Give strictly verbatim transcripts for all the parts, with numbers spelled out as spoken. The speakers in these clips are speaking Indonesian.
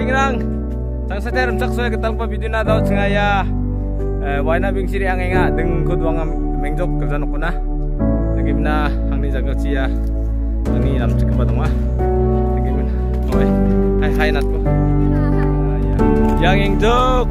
singrang sang seter sak soy ketal pa video na daw ngaya wai na bing siri angenga deng kodwang mengjok kerja nokuna lagi na hangni jaga cia ani nam cek ba dong ah lagi men oi hai hai nat ko yang engjok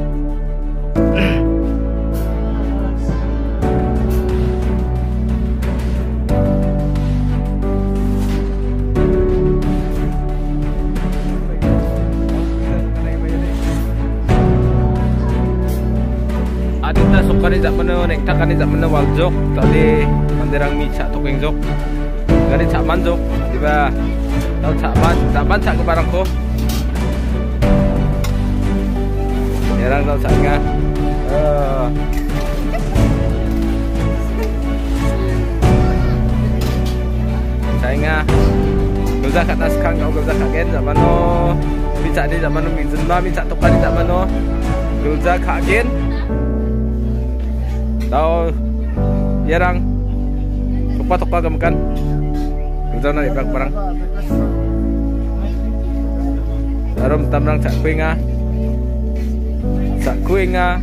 Adita sukani jak mana nek takani jak mana waljok tadi manderang mi cak tukeng jok gani cak manjok tiba tau cak man cak man cak ke barangko jarang tau caknya uh. Sayangnya gilza kat naskang kau gilza kagen jak mana mi cak di jak mana mi zenma mi cak tukani jak mana gilza kagen tau jarang lupa tokpa gemekan kita nak ibak barang darum tamrang cak kuinga cak kuinga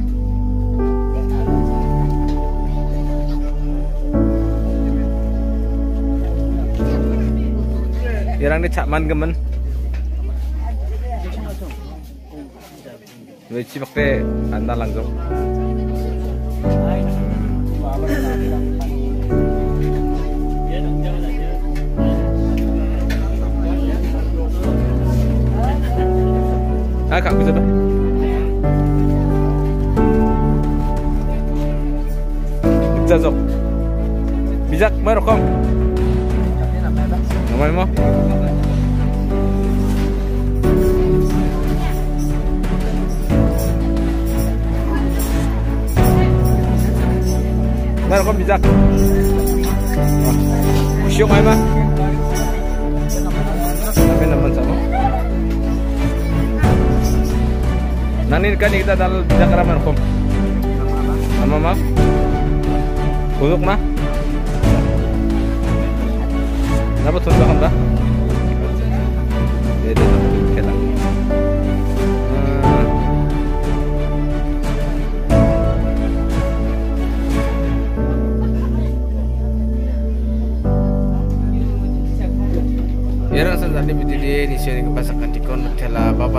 jarang ni cak man gemen weci pakai anda langsung ah kak bisa bah jazok bijak merokom namanya mau merokom bijak syuk ay ba tapi naman sama nani kan kita dal Jakarta merokom nama mah busuk mah kenapa tuh bahkan dah jadi kita ya rasa tadi berdiri di sini kepasakan di kon telah